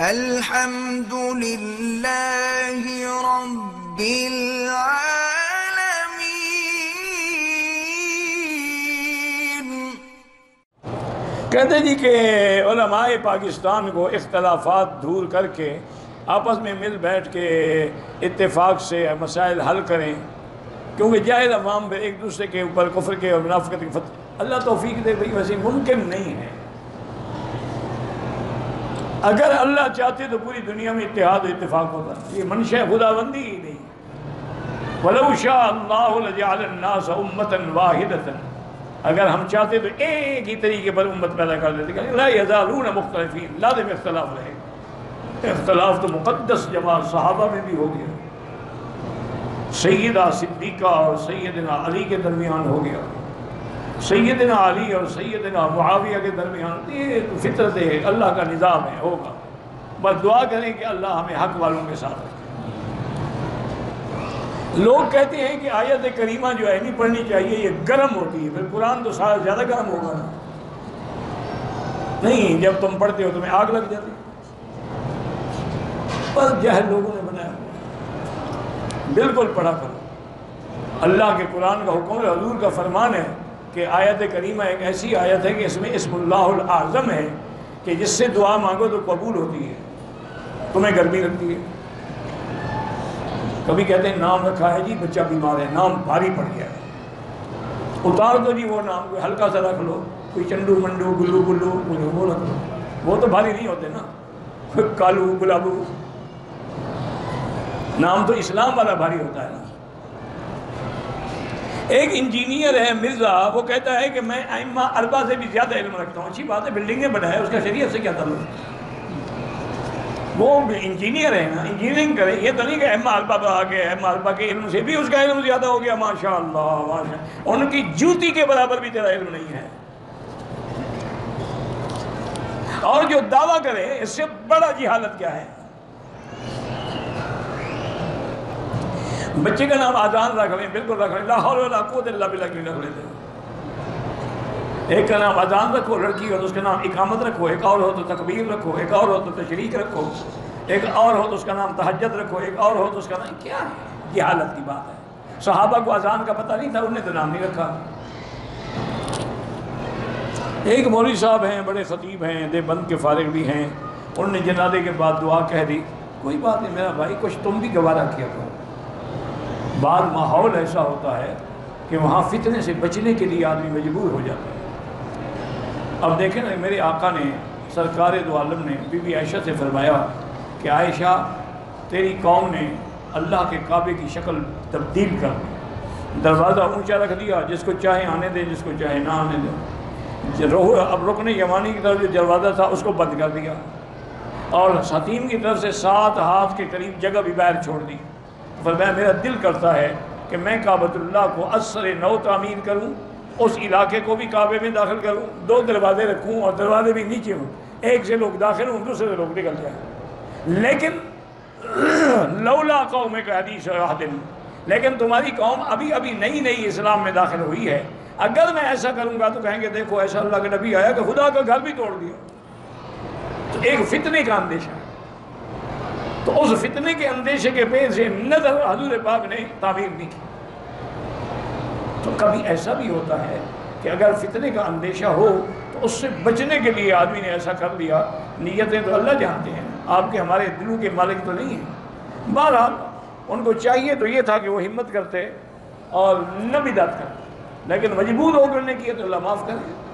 الحمد للہ رب العالمین۔ کہتے جی کہ علماء پاکستان کو اختلافات دور کر کے آپس میں مل بیٹھ کے اتفاق سے مسائل حل کریں، کیونکہ جاہل عوام پہ ایک دوسرے کے اوپر کفر کے اور منافقت کے فتح اللہ توفیق دے بھئی ویسے ممکن نہیں ہے۔ اگر اللہ چاہتے تو پوری دنیا میں اتحاد و اتفاق ہوتا، یہ منشا خداوندی ہی نہیں۔ وَلَوْ شَاءَ اللَّهُ لَجَعَلَ النَّاسَ أُمَّةً وَاحِدَةً، اگر ہم چاہتے تو ایک ہی طریقے پر امت پیدا کر دیتے، لا يزالون مختلفین، لازم اختلاف رہے گا۔ اختلاف تو مقدس جماعت صحابہ میں بھی ہو گیا، سیدہ صدیقہ اور سیدنا علی کے درمیان ہو گیا، سیدنا علی اور سیدنا معاویہ کے درمیان، یہ فطرت ہے، اللہ کا نظام ہے، ہوگا۔ بس دعا کریں کہ اللہ ہمیں حق والوں کے ساتھ رکھے۔ لوگ کہتے ہیں کہ آیت کریمہ جو ہے نہیں پڑھنی چاہیے، یہ گرم ہوتی ہے، پھر قرآن تو سارا زیادہ گرم ہوگا نا۔ نہیں، جب تم پڑھتے ہو تمہیں آگ لگ جاتی ہے، بس جہل لوگوں نے بنایا۔ بالکل پڑھا کرو، اللہ کے قرآن کا حکم ہے، حضور کا فرمان ہے کہ آیت کریمہ ایک ایسی آیت ہے کہ اس میں اسم اللہ الاعظم ہے کہ جس سے دعا مانگو تو قبول ہوتی ہے۔ تمہیں گرمی لگتی ہے، کبھی کہتے ہیں نام رکھا ہے جی بچہ بیمار ہے، نام بھاری پڑ گیا ہے، اتار دو جی وہ نام، کوئی ہلکا سا رکھ لو، کوئی چنڈو منڈو گلو گلو وہ رکھ لو، وہ تو بھاری نہیں ہوتے نا، کالو گلابو، نام تو اسلام والا بھاری ہوتا ہے نا۔ ایک انجینئر ہے مرزا، وہ کہتا ہے کہ میں ائمہ اربع سے بھی زیادہ علم رکھتا ہوں۔ اچھی بات ہے، بلڈنگیں بنائے، اس کا شریعت سے کیا تعلق؟ وہ انجینئر ہے نا، انجینئرنگ کرے، یہ تو نہیں کہ ائمہ اربع پہ آ گئے، ائمہ اربع کے علم سے بھی اس کا علم زیادہ ہو گیا، ماشاءاللہ ماشاءاللہ، ان کی جوتی کے برابر بھی تیرا علم نہیں ہے۔ اور جو دعویٰ کرے اس سے بڑا جہالت کیا ہے؟ بچے کا نام آذان رکھ لیں، بالکل رکھ لیں، لا حول ولا قوت الا باللہ کی رکھ لیتے۔ ایک کا نام آذان رکھو لڑکی ہو تو اس کا نام اقامت رکھو، ایک اور ہو تو تکبیر رکھو، ایک اور ہو تو تشریق رکھو، ایک اور ہو تو اس کا نام تہجد رکھو، ایک اور ہو تو اس کا نام، کیا ہے؟ جہالت کی بات ہے۔ صحابہ کو آذان کا پتہ نہیں تھا، انہوں نے تو نام نہیں رکھا۔ ایک مولوی صاحب ہیں، بڑے خطیب ہیں، دیوبند کے فارغ بھی ہیں، انہوں نے جنازے کے بعد دعا کہہ دی، کوئی بات نہیں میرا بھائی، کچھ تم بھی گوارا کیا کرو۔ بعض ماحول ایسا ہوتا ہے کہ وہاں فتنے سے بچنے کے لیے آدمی مجبور ہو جاتا ہے۔ اب دیکھیں نا، میرے آقا نے سرکار دو عالم نے بی بی عائشہ سے فرمایا کہ عائشہ تیری قوم نے اللہ کے کعبے کی شکل تبدیل کر دی، دروازہ اونچا رکھ دیا، جس کو چاہے آنے دے، جس کو چاہے نہ آنے دے۔ اب رکن یمانی کی طرف جو دروازہ تھا اس کو بند کر دیا، اور حتیم کی طرف سے 7 ہاتھ کے قریب جگہ بھی باہر چھوڑ دی۔ فرمایا میرا دل کرتا ہے کہ میں کعبۃ اللہ کو ازسر نو تعمیر کروں، اس علاقے کو بھی کعبے میں داخل کروں، 2 دروازے رکھوں اور دروازے بھی نیچے ہوں، ایک سے لوگ داخل ہوں، دوسرے سے لوگ نکل جائیں۔ لیکن لولا قومک حدیث عہد، لیکن تمہاری قوم ابھی نئی اسلام میں داخل ہوئی ہے، اگر میں ایسا کروں گا تو کہیں گے دیکھو ایسا اللہ کا نبی آیا کہ خدا کا گھر بھی توڑ دیا۔ تو ایک فتنے کا اندیشہ ہے، تو اس فتنے کے اندیشے کے پیش سے نظر حضور پاک نے تعمیر نہیں کی۔ تو کبھی ایسا بھی ہوتا ہے کہ اگر فتنے کا اندیشہ ہو تو اس سے بچنے کے لیے آدمی نے ایسا کر لیا، نیتیں تو اللہ جانتے ہیں، آپ کے ہمارے دلوں کے مالک تو نہیں ہیں۔ بہرحال ان کو چاہیے تو یہ تھا کہ وہ ہمت کرتے اور نہ بدعت کرتے، لیکن مجبور ہو کر نے کیا تو اللہ معاف کرے۔